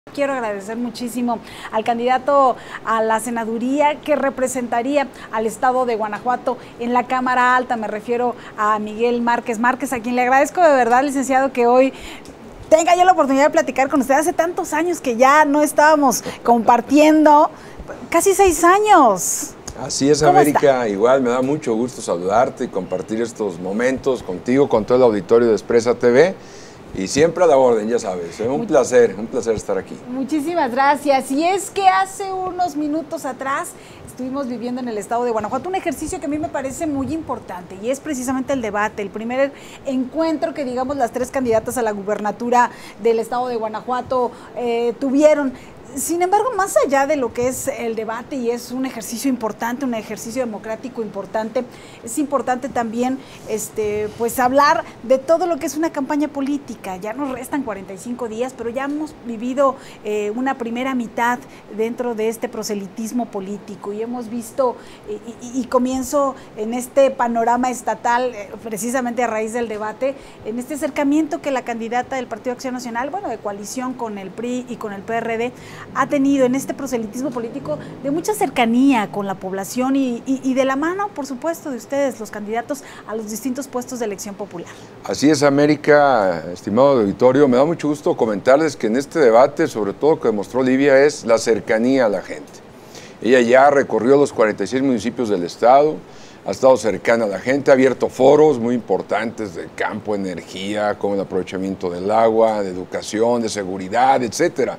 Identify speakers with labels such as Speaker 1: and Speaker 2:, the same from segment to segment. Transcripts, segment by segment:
Speaker 1: Quiero agradecer muchísimo al candidato a la senaduría que representaría al estado de Guanajuato en la Cámara Alta. Me refiero a Miguel Márquez Márquez, a quien le agradezco de verdad, licenciado, que hoy tenga yo la oportunidad de platicar con usted. Hace tantos años que ya no estábamos compartiendo, casi 6 años.
Speaker 2: Así es, América. Igual me da mucho gusto saludarte y compartir estos momentos contigo, con todo el auditorio de Expresa TV. Y siempre a la orden, ya sabes, un placer estar aquí.
Speaker 1: Muchísimas gracias. Y es que hace unos minutos atrás estuvimos viviendo en el estado de Guanajuato un ejercicio que a mí me parece muy importante y es precisamente el debate, el primer encuentro que, digamos, las 3 candidatas a la gubernatura del estado de Guanajuato tuvieron. Sin embargo, más allá de lo que es el debate, y es un ejercicio importante, un ejercicio democrático importante, es importante también pues hablar de todo lo que es una campaña política. Ya nos restan 45 días, pero ya hemos vivido una primera mitad dentro de este proselitismo político y hemos visto, y comienzo en este panorama estatal, precisamente a raíz del debate, en este acercamiento que la candidata del Partido Acción Nacional, bueno, de coalición con el PRI y con el PRD, ha tenido en este proselitismo político de mucha cercanía con la población y de la mano, por supuesto, de ustedes, los candidatos a los distintos puestos de elección popular.
Speaker 2: Así es, América, estimado auditorio, me da mucho gusto comentarles que en este debate, sobre todo lo que demostró Livia, es la cercanía a la gente. Ella ya recorrió los 46 municipios del estado, ha estado cercana a la gente, ha abierto foros muy importantes de campo, energía, como el aprovechamiento del agua, de educación, de seguridad, etcétera.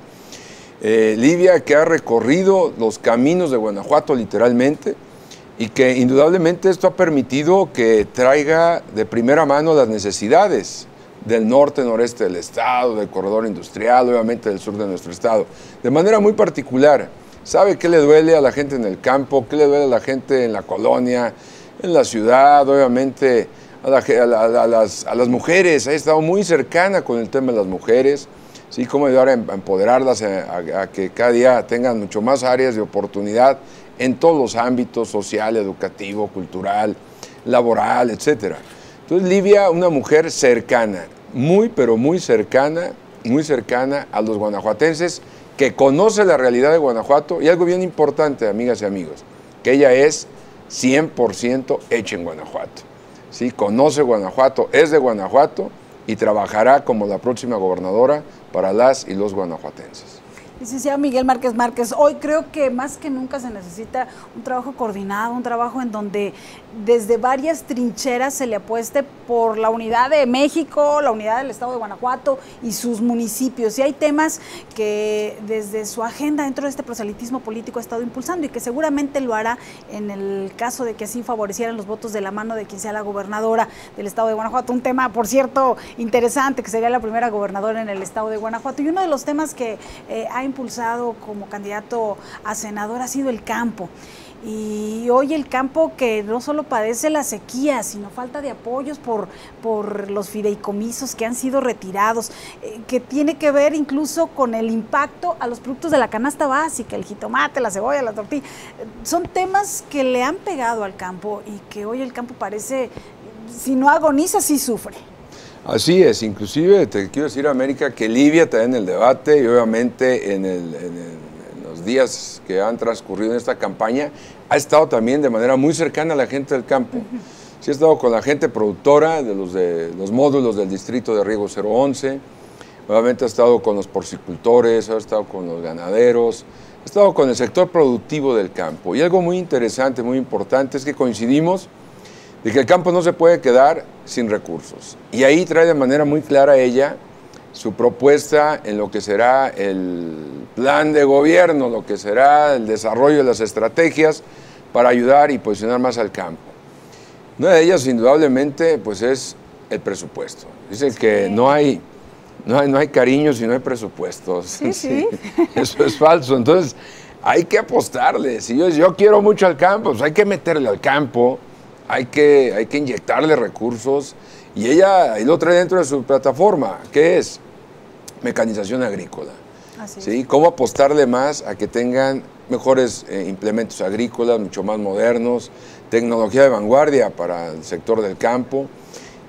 Speaker 2: Livia, que ha recorrido los caminos de Guanajuato literalmente y que indudablemente esto ha permitido que traiga de primera mano las necesidades del norte, noreste del estado, del corredor industrial, obviamente del sur de nuestro estado, de manera muy particular. Sabe qué le duele a la gente en el campo, qué le duele a la gente en la colonia, en la ciudad, obviamente a las mujeres. Ha estado muy cercana con el tema de las mujeres. Sí, cómo ayudar a empoderarlas, a que cada día tengan mucho más áreas de oportunidad en todos los ámbitos, social, educativo, cultural, laboral, etc. Entonces, Livia, una mujer cercana, muy, pero muy cercana a los guanajuatenses, que conoce la realidad de Guanajuato, y algo bien importante, amigas y amigos, que ella es 100% hecha en Guanajuato. ¿Sí? Conoce Guanajuato, es de Guanajuato, y trabajará como la próxima gobernadora para las y los guanajuatenses.
Speaker 1: Licenciado Miguel Márquez Márquez, hoy creo que más que nunca se necesita un trabajo coordinado, un trabajo en donde desde varias trincheras se le apueste por la unidad de México, la unidad del estado de Guanajuato y sus municipios. Y hay temas que desde su agenda dentro de este proselitismo político ha estado impulsando y que seguramente lo hará en el caso de que así favorecieran los votos de la mano de quien sea la gobernadora del estado de Guanajuato. Un tema, por cierto, interesante, que sería la primera gobernadora en el estado de Guanajuato. Y uno de los temas que ha impulsado como candidato a senador ha sido el campo. Y hoy el campo, que no solo padece la sequía, sino falta de apoyos por los fideicomisos que han sido retirados, que tiene que ver incluso con el impacto a los productos de la canasta básica, el jitomate, la cebolla, la tortilla. Son temas que le han pegado al campo y que hoy el campo parece, si no agoniza, sí sufre.
Speaker 2: Así es, inclusive te quiero decir, América, que Livia también en el debate y obviamente en los días que han transcurrido en esta campaña, ha estado también de manera muy cercana a la gente del campo. Sí, ha estado con la gente productora de los módulos del distrito de riego 011, obviamente ha estado con los porcicultores, ha estado con los ganaderos, ha estado con el sector productivo del campo. Y algo muy interesante, muy importante, es que coincidimos de que el campo no se puede quedar sin recursos. Y ahí trae de manera muy clara ella su propuesta en lo que será el plan de gobierno, lo que será el desarrollo de las estrategias para ayudar y posicionar más al campo. Una de ellas, indudablemente, pues es el presupuesto. Dice que no hay cariño si no hay presupuestos.
Speaker 1: Sí, sí.
Speaker 2: Eso es falso. Entonces, hay que apostarle. Si yo quiero mucho al campo, pues hay que meterle al campo. Hay que inyectarle recursos y ella ahí lo trae dentro de su plataforma, que es mecanización agrícola. ¿Sí? Cómo apostarle más a que tengan mejores implementos agrícolas, mucho más modernos, tecnología de vanguardia para el sector del campo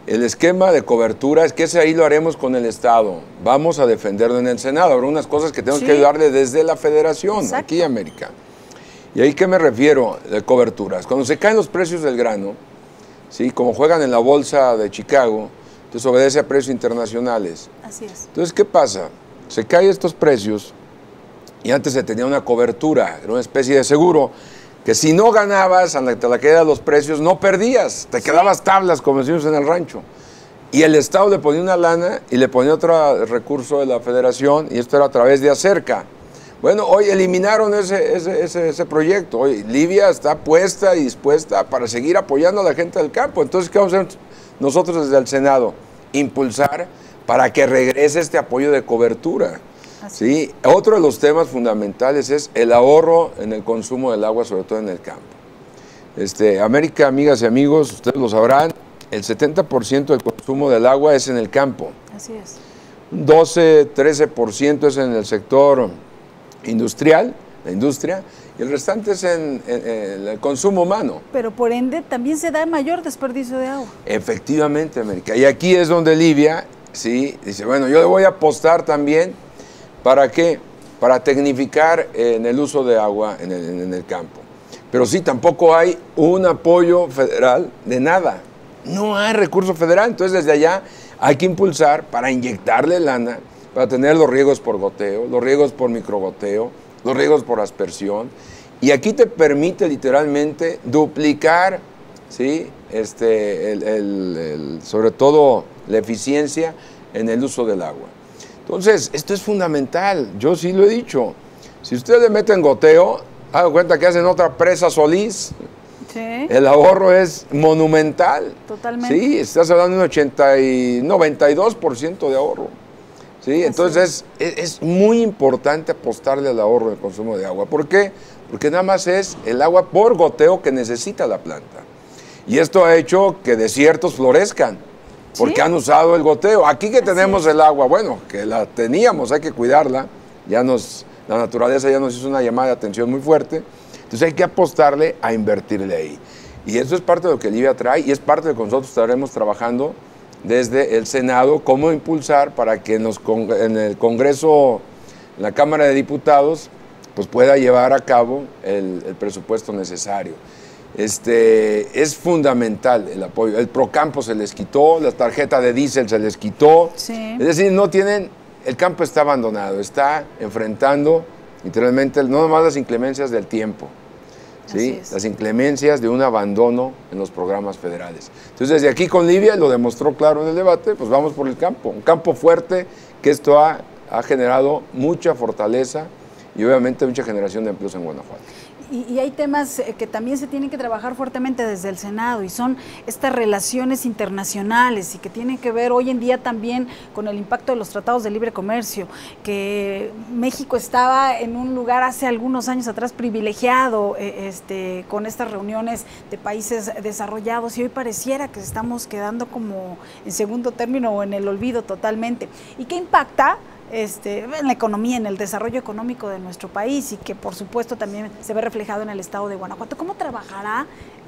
Speaker 2: El esquema de cobertura es que ese ahí lo haremos con el Estado. Vamos a defenderlo en el Senado. Habrá unas cosas que tenemos que ayudarle desde la Federación,
Speaker 1: exacto,
Speaker 2: aquí en América. ¿Y ahí qué me refiero de coberturas? Cuando se caen los precios del grano, ¿sí? Como juegan en la bolsa de Chicago, entonces obedece a precios internacionales.
Speaker 1: Así es.
Speaker 2: Entonces, ¿qué pasa? Se caen estos precios y antes se tenía una cobertura, era una especie de seguro, que si no ganabas ante la caída de los precios, no perdías, te quedabas tablas, como decimos en el rancho. Y el Estado le ponía una lana y le ponía otro recurso de la Federación, y esto era a través de Acerca. Bueno, hoy eliminaron ese proyecto. Hoy Livia está puesta y dispuesta para seguir apoyando a la gente del campo. Entonces, ¿qué vamos a hacer nosotros desde el Senado? Impulsar para que regrese este apoyo de cobertura. ¿Sí? Otro de los temas fundamentales es el ahorro en el consumo del agua, sobre todo en el campo. América, amigas y amigos, ustedes lo sabrán, el 70% del consumo del agua es en el campo.
Speaker 1: Así es.
Speaker 2: Un 12-13% es en el sector industrial, la industria, y el restante es en el consumo humano.
Speaker 1: Pero por ende también se da mayor desperdicio de agua.
Speaker 2: Efectivamente, América. Y aquí es donde Livia, ¿sí? Dice, bueno, yo le voy a apostar también. ¿Para qué? Para tecnificar en el uso de agua en el campo. Pero sí, tampoco hay un apoyo federal de nada. No hay recurso federal. Entonces, desde allá hay que impulsar para inyectarle lana, para tener los riegos por goteo, los riegos por microgoteo, los riegos por aspersión. Y aquí te permite literalmente duplicar, ¿sí? Sobre todo la eficiencia en el uso del agua. Entonces, esto es fundamental, yo sí lo he dicho. Si ustedes le meten goteo, hagan cuenta que hacen otra presa Solís. Sí. El ahorro es monumental.
Speaker 1: Totalmente.
Speaker 2: Sí, estás hablando de un 92% de ahorro. Sí, entonces es muy importante apostarle al ahorro del consumo de agua. ¿Por qué? Porque nada más es el agua por goteo que necesita la planta. Y esto ha hecho que desiertos florezcan. Porque han usado el goteo. Aquí que tenemos el agua, bueno, que la teníamos, hay que cuidarla. La naturaleza ya nos hizo una llamada de atención muy fuerte. Entonces hay que apostarle a invertirle ahí. Y eso es parte de lo que Livia trae y es parte de lo que nosotros estaremos trabajando desde el Senado, cómo impulsar para que en el Congreso, en la Cámara de Diputados, pues pueda llevar a cabo el presupuesto necesario. Es fundamental el apoyo. El Procampo se les quitó, la tarjeta de diésel se les quitó. Sí. Es decir, el campo está abandonado, está enfrentando literalmente no nomás las inclemencias del tiempo, ¿sí? Las inclemencias de un abandono en los programas federales. Entonces, desde aquí con Livia, lo demostró claro en el debate, pues vamos por el campo. Un campo fuerte, que esto ha generado mucha fortaleza y obviamente mucha generación de empleos en Guanajuato.
Speaker 1: Y hay temas que también se tienen que trabajar fuertemente desde el Senado y son estas relaciones internacionales y que tienen que ver hoy en día también con el impacto de los tratados de libre comercio, que México estaba en un lugar hace algunos años atrás privilegiado con estas reuniones de países desarrollados y hoy pareciera que estamos quedando como en segundo término o en el olvido totalmente. ¿Y qué impacta? En la economía, en el desarrollo económico de nuestro país y que por supuesto también se ve reflejado en el estado de Guanajuato. ¿Cómo trabajará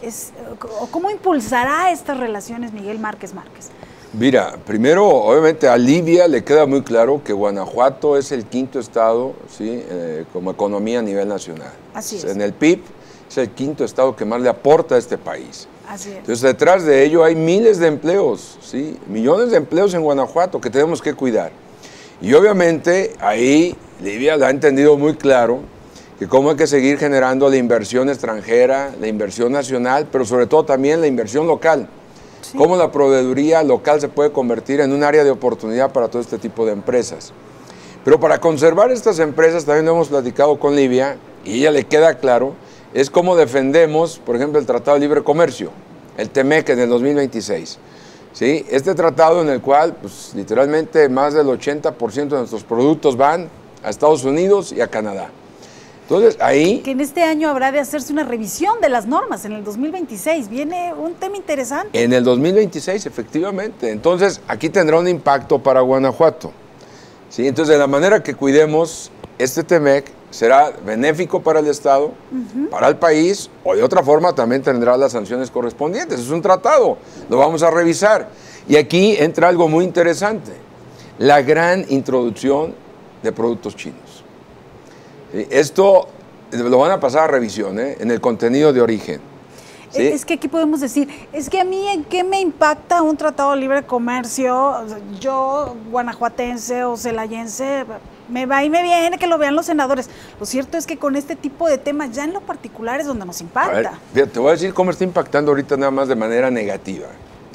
Speaker 1: o cómo impulsará estas relaciones Miguel Márquez Márquez?
Speaker 2: Mira, primero, obviamente a Livia le queda muy claro que Guanajuato es el quinto estado, ¿sí? Como economía a nivel nacional.
Speaker 1: Así es.
Speaker 2: En el PIB es el quinto estado que más le aporta a este país.
Speaker 1: Así es.
Speaker 2: Entonces, detrás de ello hay miles de empleos, ¿sí? Millones de empleos en Guanajuato que tenemos que cuidar. Y obviamente ahí Livia la ha entendido muy claro que cómo hay que seguir generando la inversión extranjera, la inversión nacional, pero sobre todo también la inversión local. Sí. Cómo la proveeduría local se puede convertir en un área de oportunidad para todo este tipo de empresas. Pero para conservar estas empresas, también lo hemos platicado con Livia, y a ella le queda claro, es cómo defendemos, por ejemplo, el Tratado de Libre Comercio, el TEMEC en el 2026. ¿Sí? Este tratado en el cual, pues, literalmente, más del 80% de nuestros productos van a Estados Unidos y a Canadá. Entonces, ahí...
Speaker 1: Que en este año habrá de hacerse una revisión de las normas, en el 2026. Viene un tema interesante.
Speaker 2: En el 2026, efectivamente. Entonces, aquí tendrá un impacto para Guanajuato. ¿Sí? Entonces, de la manera que cuidemos este TEMEC, será benéfico para el Estado, para el país, o de otra forma también tendrá las sanciones correspondientes. Es un tratado, lo vamos a revisar. Y aquí entra algo muy interesante, la gran introducción de productos chinos. ¿Sí? Esto lo van a pasar a revisión, en el contenido de origen. ¿Sí?
Speaker 1: Es que aquí podemos decir, es que a mí en qué me impacta un tratado de libre comercio, yo guanajuatense o celayense, me va y me viene que lo vean los senadores. Lo cierto es que con este tipo de temas ya en lo particular es donde nos impacta.
Speaker 2: A ver, fíjate, te voy a decir cómo está impactando ahorita nada más de manera negativa.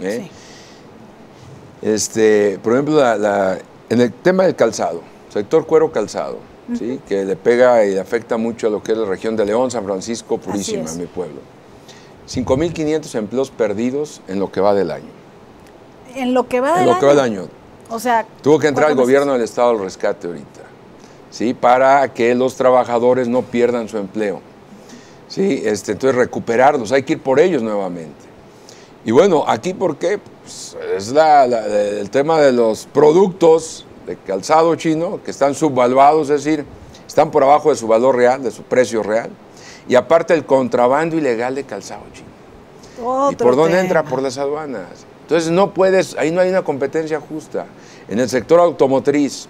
Speaker 2: Sí. Por ejemplo, en el tema del calzado, sector cuero calzado, ¿sí? Que le pega y le afecta mucho a lo que es la región de León, San Francisco, Purísima, mi pueblo. 5.500 empleos perdidos en lo que va del año.
Speaker 1: ¿En lo que va del año?
Speaker 2: En lo que va del año.
Speaker 1: O sea,
Speaker 2: tuvo que entrar el gobierno del Estado al rescate ahorita, ¿sí? Para que los trabajadores no pierdan su empleo. ¿Sí? Entonces recuperarlos, hay que ir por ellos nuevamente. Y bueno, aquí ¿por qué? Pues es el tema de los productos de calzado chino que están subvaluados, es decir, están por abajo de su valor real, de su precio real. Y aparte el contrabando ilegal de calzado chino. ¿Y por dónde entra? Por las aduanas. Entonces no puedes, ahí no hay una competencia justa. En el sector automotriz,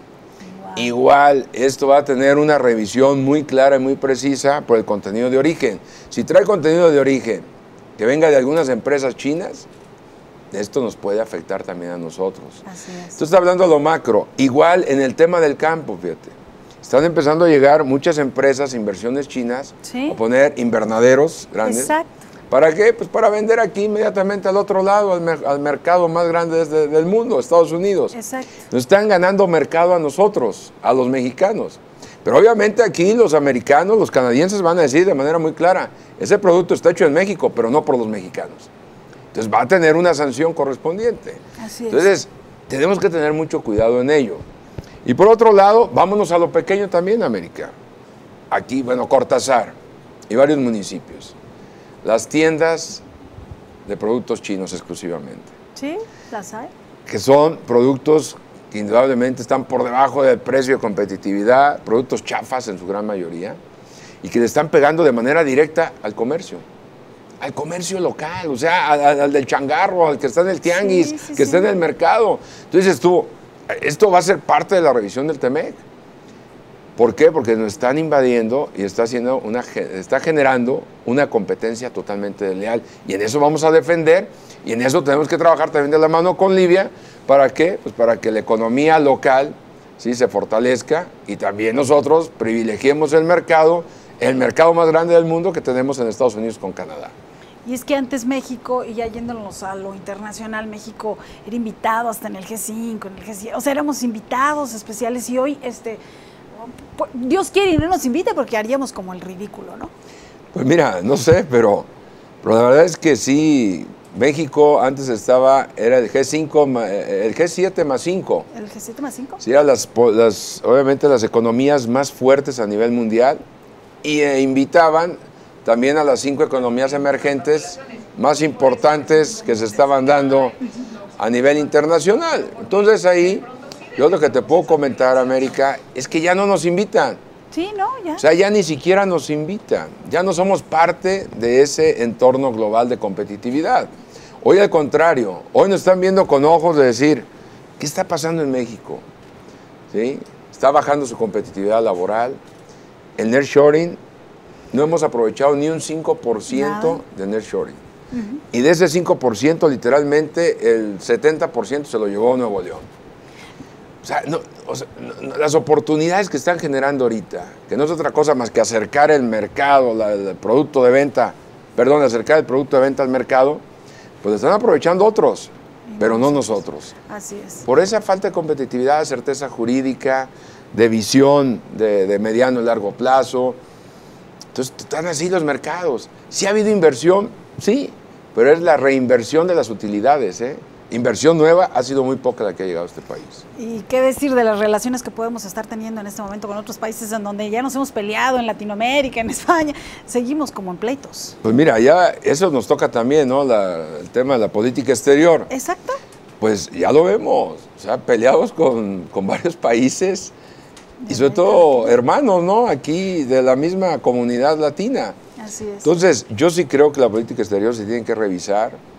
Speaker 2: igual esto va a tener una revisión muy clara y muy precisa por el contenido de origen. Si trae contenido de origen que venga de algunas empresas chinas, esto nos puede afectar también a nosotros.
Speaker 1: Así es.
Speaker 2: Entonces, hablando de lo macro, igual en el tema del campo, fíjate. Están empezando a llegar muchas empresas, inversiones chinas, a poner invernaderos grandes.
Speaker 1: Exacto.
Speaker 2: ¿Para qué? Pues para vender aquí inmediatamente al otro lado, al mercado más grande del mundo, Estados Unidos.
Speaker 1: Exacto.
Speaker 2: Nos están ganando mercado a nosotros, a los mexicanos. Pero obviamente aquí los americanos, los canadienses van a decir de manera muy clara, ese producto está hecho en México, pero no por los mexicanos. Entonces va a tener una sanción correspondiente.
Speaker 1: Así es.
Speaker 2: Entonces tenemos que tener mucho cuidado en ello. Y por otro lado, vámonos a lo pequeño también, América. Aquí, bueno, Cortázar y varios municipios. Las tiendas de productos chinos exclusivamente.
Speaker 1: Sí, las hay.
Speaker 2: Que son productos que indudablemente están por debajo del precio de competitividad, productos chafas en su gran mayoría, y que le están pegando de manera directa al comercio local, o sea, al del changarro, al que está en el tianguis, que está en el mercado. Entonces esto va a ser parte de la revisión del TEMEC. ¿Por qué? Porque nos están invadiendo y está generando una competencia totalmente desleal. Y en eso vamos a defender, y en eso tenemos que trabajar también de la mano con Livia. ¿Para qué? Pues para que la economía local, ¿sí?, se fortalezca, y también nosotros privilegiemos el mercado más grande del mundo que tenemos en Estados Unidos con Canadá.
Speaker 1: Y es que antes México, y ya yéndonos a lo internacional, México era invitado hasta en el G5, en el G7, o sea, éramos invitados especiales, y hoy, Dios quiere y no nos invite porque haríamos como el ridículo, ¿no?
Speaker 2: Pues mira, no sé, pero la verdad es que sí, México antes era el G5, el G7 más 5.
Speaker 1: ¿El G7 más 5?
Speaker 2: Sí, eran obviamente las economías más fuertes a nivel mundial, y invitaban también a las 5 economías emergentes más importantes que se estaban dando a nivel internacional. Entonces ahí, yo lo que te puedo comentar, América, es que ya no nos invitan.
Speaker 1: Sí, no, ya.
Speaker 2: O sea, ya ni siquiera nos invitan, ya no somos parte de ese entorno global de competitividad. Hoy al contrario, hoy nos están viendo con ojos de decir, ¿qué está pasando en México? ¿Sí? Está bajando su competitividad laboral, el nearshoring, no hemos aprovechado ni un 5% de nearshoring. Y de ese 5%, literalmente, el 70% se lo llevó a Nuevo León. O sea, las oportunidades que están generando ahorita, que no es otra cosa más que acercar el mercado, el producto de venta, acercar el producto de venta al mercado, pues están aprovechando otros, pero no nosotros.
Speaker 1: Así es.
Speaker 2: Por esa falta de competitividad, de certeza jurídica, de visión de mediano y largo plazo. Entonces, están así los mercados. Sí ha habido inversión, sí, pero es la reinversión de las utilidades, ¿eh? Inversión nueva ha sido muy poca la que ha llegado a este país.
Speaker 1: ¿Y qué decir de las relaciones que podemos estar teniendo en este momento con otros países en donde ya nos hemos peleado, en Latinoamérica, en España? Seguimos como en pleitos.
Speaker 2: Pues mira, ya eso nos toca también, ¿no? El tema de la política exterior.
Speaker 1: Exacto.
Speaker 2: Pues ya lo vemos, o sea, peleados con varios países y sobre todo hermanos, ¿no? Aquí de la misma comunidad latina.
Speaker 1: Así es.
Speaker 2: Entonces, yo sí creo que la política exterior se tiene que revisar.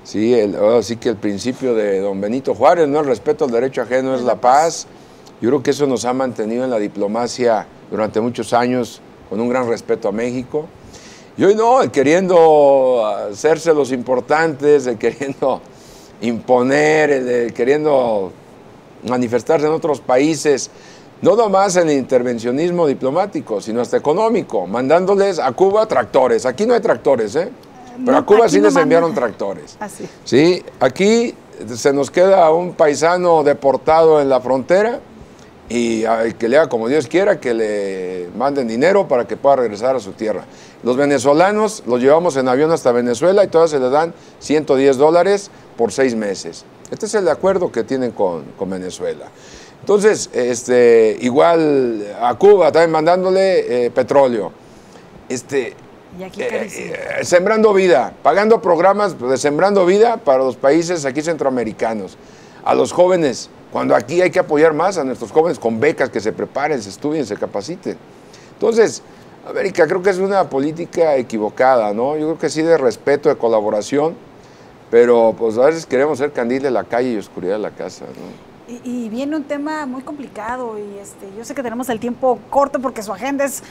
Speaker 2: Sí, ahora sí que el principio de don Benito Juárez, ¿no? El respeto al derecho ajeno es la paz. Yo creo que eso nos ha mantenido en la diplomacia durante muchos años con un gran respeto a México. Y hoy no, queriendo hacerse los importantes, queriendo imponer, queriendo manifestarse en otros países, no nomás en el intervencionismo diplomático, sino hasta económico, mandándoles a Cuba tractores. Aquí no hay tractores, ¿eh? Pero
Speaker 1: No,
Speaker 2: a Cuba sí
Speaker 1: no
Speaker 2: les enviaron tractores.
Speaker 1: Así.
Speaker 2: Sí, aquí se nos queda un paisano deportado en la frontera y que le haga como Dios quiera, que le manden dinero para que pueda regresar a su tierra. Los venezolanos los llevamos en avión hasta Venezuela y todas se les dan $110 por 6 meses. Este es el acuerdo que tienen con Venezuela. Entonces, igual a Cuba también mandándole petróleo.
Speaker 1: Y aquí
Speaker 2: Sembrando Vida, pagando programas de Sembrando Vida para los países aquí centroamericanos. A los jóvenes, cuando aquí hay que apoyar más a nuestros jóvenes con becas, que se preparen, se estudien, se capaciten. Entonces, América, creo que es una política equivocada, ¿no? Yo creo que sí de respeto, de colaboración, pero pues a veces queremos ser candil de la calle y oscuridad de la casa, ¿no?
Speaker 1: Y viene un tema muy complicado y yo sé que tenemos el tiempo corto porque su agenda es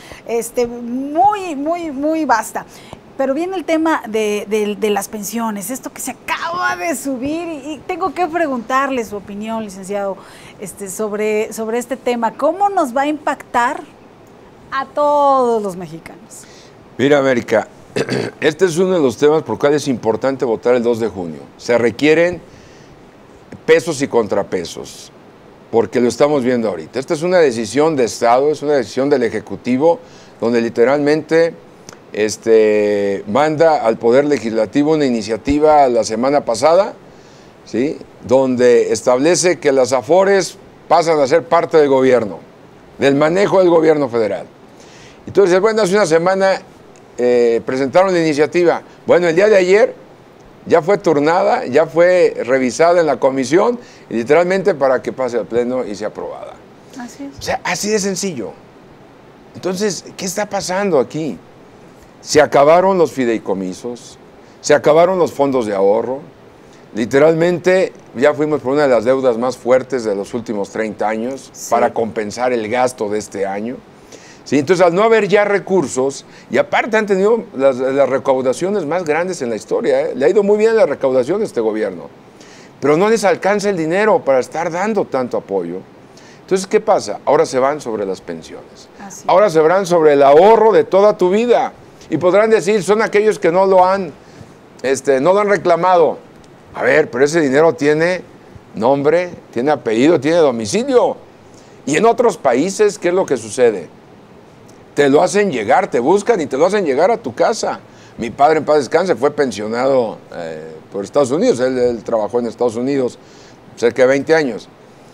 Speaker 1: muy vasta. Pero viene el tema de las pensiones, esto que se acaba de subir y tengo que preguntarle su opinión, licenciado, sobre este tema. ¿Cómo nos va a impactar a todos los mexicanos?
Speaker 2: Mira, América, este es uno de los temas por los cuales es importante votar el 2 de junio. Se requieren pesos y contrapesos, porque lo estamos viendo ahorita. Esta es una decisión de Estado, es una decisión del Ejecutivo, donde literalmente manda al Poder Legislativo una iniciativa la semana pasada, ¿sí?, donde establece que las AFORES pasan a ser parte del gobierno, del manejo del gobierno federal. Entonces, bueno, hace una semana presentaron la iniciativa. Bueno, el día de ayer ya fue turnada, ya fue revisada en la comisión, y literalmente para que pase al Pleno y sea aprobada.
Speaker 1: Así es.
Speaker 2: O sea, así de sencillo. Entonces, ¿qué está pasando aquí? Se acabaron los fideicomisos, se acabaron los fondos de ahorro. Literalmente ya fuimos por una de las deudas más fuertes de los últimos 30 años, sí, para compensar el gasto de este año. Sí, entonces, al no haber ya recursos, y aparte han tenido las recaudaciones más grandes en la historia, ¿eh? Le ha ido muy bien la recaudación de este gobierno, pero no les alcanza el dinero para estar dando tanto apoyo. Entonces, ¿qué pasa? Ahora se van sobre las pensiones. Ahora se van sobre el ahorro de toda tu vida. Y podrán decir, son aquellos que no lo han reclamado. A ver, pero ese dinero tiene nombre, tiene apellido, tiene domicilio. Y en otros países, ¿qué es lo que sucede? Te lo hacen llegar, te buscan y te lo hacen llegar a tu casa. Mi padre, en paz descanse, fue pensionado por Estados Unidos. Él trabajó en Estados Unidos cerca de 20 años.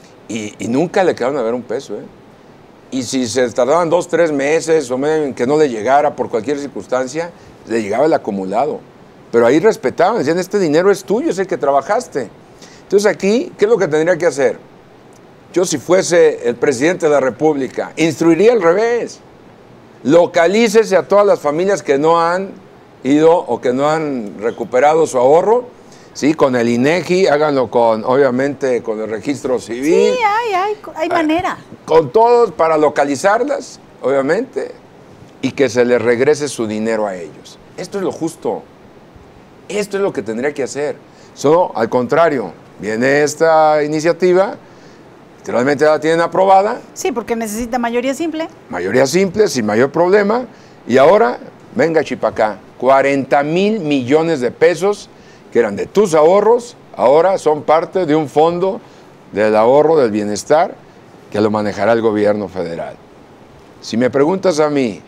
Speaker 2: Y nunca le quedaron a ver un peso, ¿eh? Y si se tardaban 2, 3 meses o en que no le llegara por cualquier circunstancia, le llegaba el acumulado. Pero ahí respetaban, decían, este dinero es tuyo, es el que trabajaste. Entonces aquí, ¿qué es lo que tendría que hacer? Yo, si fuese el presidente de la República, instruiría al revés. Localícese a todas las familias que no han ido o que no han recuperado su ahorro, ¿sí? Con el INEGI, háganlo obviamente con el registro civil.
Speaker 1: Sí, hay manera.
Speaker 2: Con todos para localizarlas, obviamente, y que se les regrese su dinero a ellos. Esto es lo justo. Esto es lo que tendría que hacer. Solo, al contrario, viene esta iniciativa, literalmente la tienen aprobada.
Speaker 1: Sí, porque necesita mayoría simple.
Speaker 2: Mayoría simple, sin mayor problema. Y ahora, venga chipacá, 40,000 millones de pesos que eran de tus ahorros, ahora son parte de un fondo del ahorro del bienestar que lo manejará el gobierno federal. Si me preguntas a mí,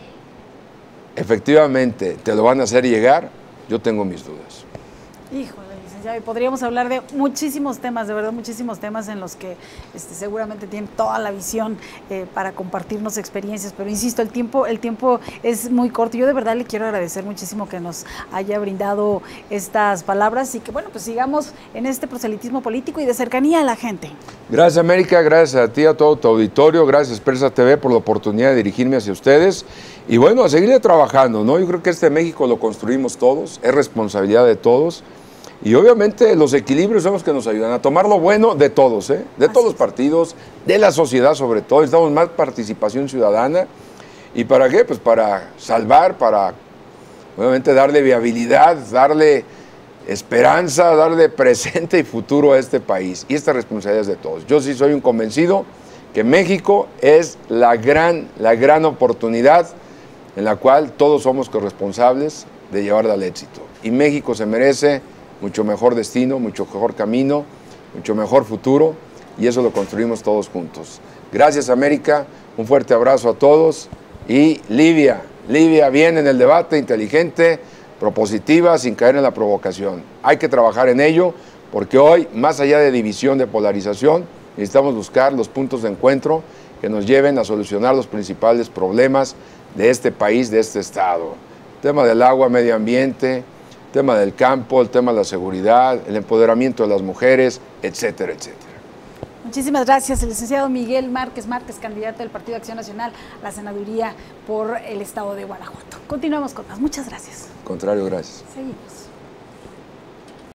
Speaker 2: efectivamente, ¿te lo van a hacer llegar? Yo tengo mis dudas.
Speaker 1: Híjole, licenciado, y podríamos hablar de muchísimos temas, de verdad, muchísimos temas en los que seguramente tienen toda la visión para compartirnos experiencias, pero insisto, el tiempo es muy corto. Yo de verdad le quiero agradecer muchísimo que nos haya brindado estas palabras y que, bueno, pues sigamos en este proselitismo político y de cercanía a la gente. Gracias,
Speaker 2: América, gracias a ti, a todo tu auditorio, gracias Expresa TV por la oportunidad de dirigirme hacia ustedes y, bueno, a seguirle trabajando, ¿no? Yo creo que México lo construimos todos, es responsabilidad de todos. Y obviamente los equilibrios son los que nos ayudan a tomar lo bueno de todos, de todos los partidos, de la sociedad sobre todo. Necesitamos más participación ciudadana. ¿Y para qué? Pues para salvar, para obviamente darle viabilidad, darle esperanza, darle presente y futuro a este país. Y esta responsabilidad es de todos. Yo sí soy un convencido que México es la gran oportunidad en la cual todos somos corresponsables de llevarla al éxito. Y México se merece mucho mejor destino, mucho mejor camino, mucho mejor futuro, y eso lo construimos todos juntos. Gracias, América, un fuerte abrazo a todos, y Livia bien en el debate, inteligente, propositiva, sin caer en la provocación. Hay que trabajar en ello, porque hoy, más allá de división, de polarización, necesitamos buscar los puntos de encuentro que nos lleven a solucionar los principales problemas de este país, de este estado. El tema del agua, medio ambiente, el tema del campo, el tema de la seguridad, el empoderamiento de las mujeres, etcétera, etcétera.
Speaker 1: Muchísimas gracias, el licenciado Miguel Márquez, candidato del Partido Acción Nacional a la senaduría por el estado de Guanajuato. Continuamos con más. Muchas gracias.
Speaker 2: Al contrario, gracias.
Speaker 1: Seguimos.